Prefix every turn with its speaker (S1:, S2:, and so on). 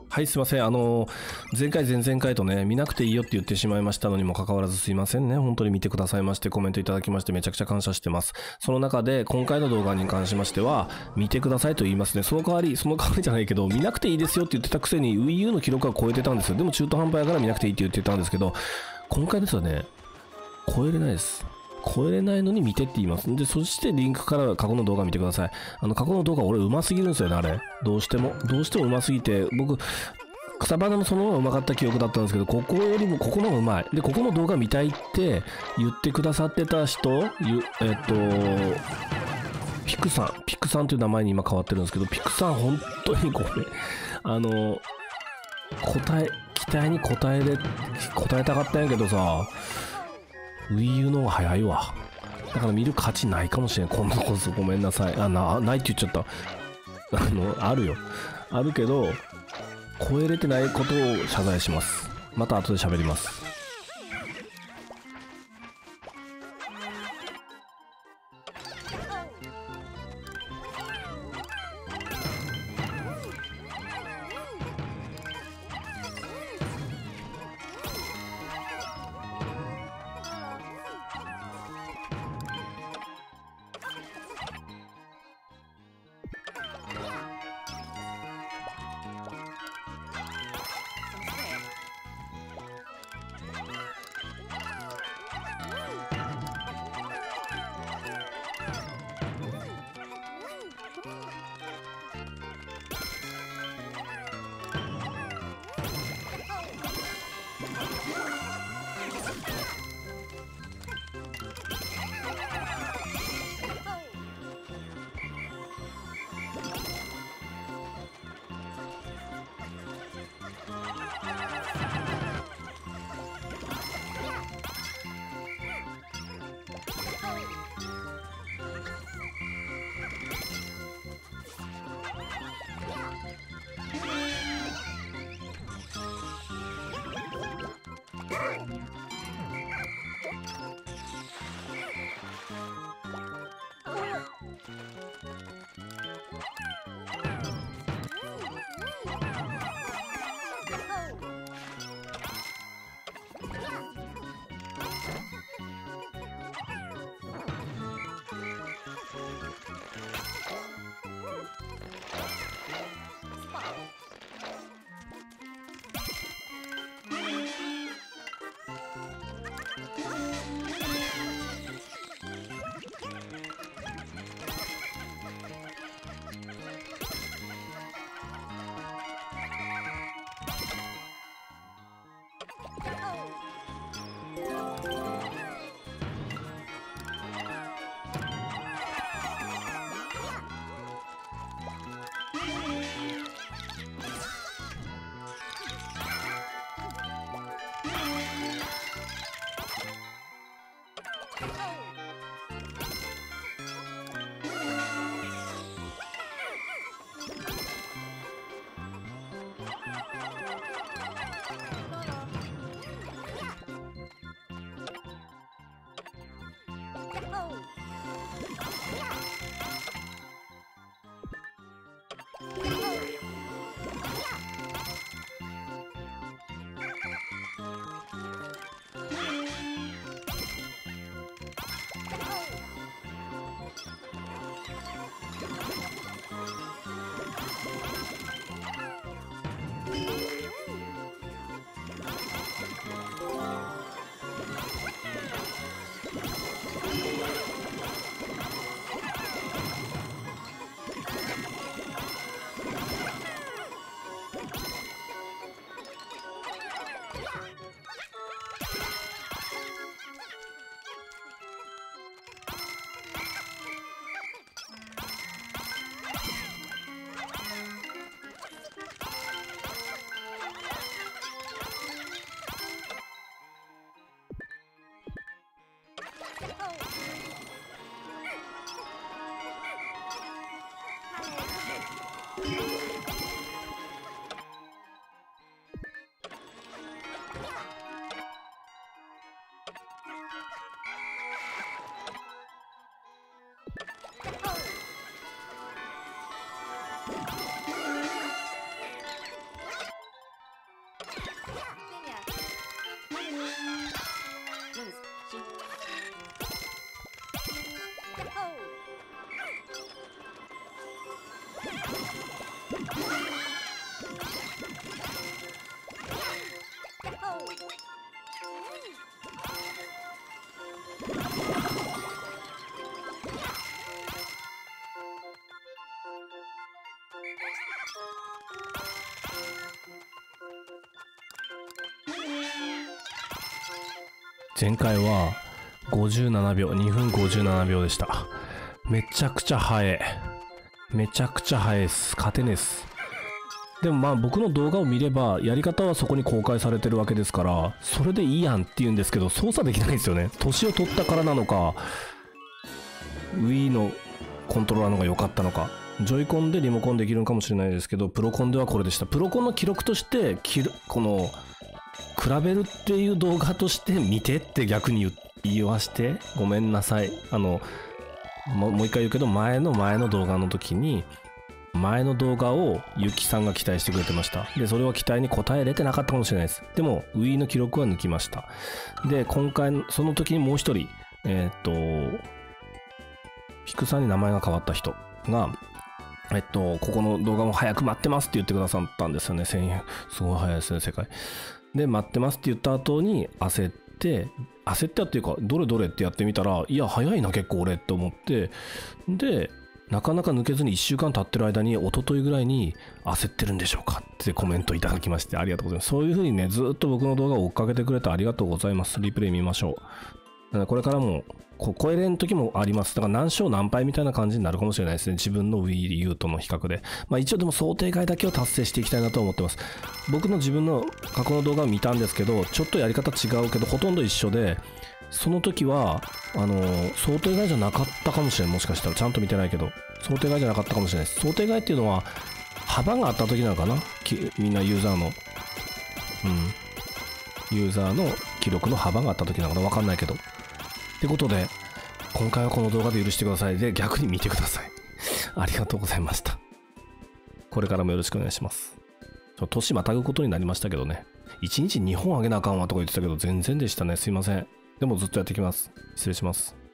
S1: はい、すいません。前回、前々回とね、見なくていいよって言ってしまいましたのにもかかわらずすいませんね。本当に見てくださいまして、コメントいただきましてめちゃくちゃ感謝してます。その中で、今回の動画に関しましては、見てくださいと言いますね。その代わりじゃないけど、見なくていいですよって言ってたくせに、Wii U の記録は超えてたんですよ。でも中途半端やから見なくていいって言ってたんですけど、今回ですよね、超えれないです。超えれないのに見てって言います。で、そしてリンクから過去の動画見てください。過去の動画俺上手すぎるんですよね、あれ。どうしても上手すぎて、僕、草花のそのまま上手かった記憶だったんですけど、ここよりもここの方が上手い。で、ここの動画見たいって言ってくださってた人、ピクさんという名前に今変わってるんですけど、ピクさん本当にこれ、期待に応えたかったんやけどさ、Wii U の方が早いわ。だから見る価値ないかもしれん。今度こそごめんなさい。ないって言っちゃった。あるよ。あるけど、超えれてないことを謝罪します。また後で喋ります。 前回は57秒、2分57秒でした。めちゃくちゃ早い。めちゃくちゃ早いです。勝てねえっす。でもまあ僕の動画を見れば、やり方はそこに公開されてるわけですから、それでいいやんって言うんですけど、操作できないんですよね。年を取ったからなのか、Wii のコントローラーの方が良かったのか。ジョイコンでリモコンできるのかもしれないですけど、プロコンではこれでした。プロコンの記録として、この、比べるっていう動画として見てって逆に言わしてごめんなさい。もう一回言うけど、前の動画の時に前の動画をゆきさんが期待してくれてました。でそれは期待に応えれてなかったかもしれないです。でも Wii の記録は抜きました。で今回その時にもう一人ピクさんに名前が変わった人がここの動画も早く待ってますって言ってくださったんですよね。1000円すごい早いですね、世界で。待ってますって言った後に焦ってっていうか、どれどれってやってみたら、いや早いな結構俺って思って、でなかなか抜けずに1週間経ってる間に、一昨日ぐらいに焦ってるんでしょうかってコメントいただきまして、ありがとうございます。そういう風にね、ずっと僕の動画を追っかけてくれてありがとうございます。リプレイ見ましょう。これからも超えれん時もあります。だから何勝何敗みたいな感じになるかもしれないですね。自分の Wii U との比較で。まあ一応でも想定外だけを達成していきたいなと思ってます。僕の自分の過去の動画を見たんですけど、ちょっとやり方違うけど、ほとんど一緒で、その時は、想定外じゃなかったかもしれない。もしかしたら。ちゃんと見てないけど。想定外じゃなかったかもしれないです。想定外っていうのは、幅があった時なのかな？みんなユーザーの。ユーザーの記録の幅があった時なのかな？わかんないけど。ってことで、今回はこの動画で許してください。で、逆に見てください。ありがとうございました。これからもよろしくお願いします。年またぐことになりましたけどね。1日2本あげなあかんわとか言ってたけど、全然でしたね。すいません。でもずっとやっていきます。失礼します。